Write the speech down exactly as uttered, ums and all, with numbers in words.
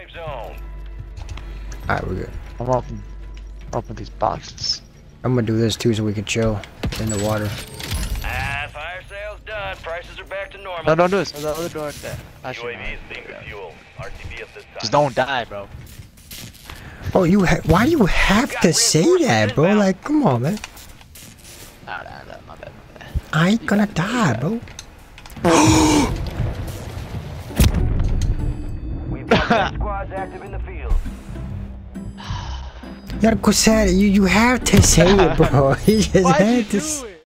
safe zone. Alright, we're good. I'm open. Open these boxes. I'm gonna do this too so we can chill in the water. Ah, fire sale's done. Prices are back to normal. No, don't do this. There's the other door right there. I U A V is being refueled. R T B at this time. Just don't die, bro. Oh, you ha why do you have to say that, bro? Like, come on, man. Nah, nah, nah, my bad, my bad. I ain't gonna die, bro. We've got squads active in the field. You gotta go say it. You, you have to say it, bro. You just Why'd you had to do s- it?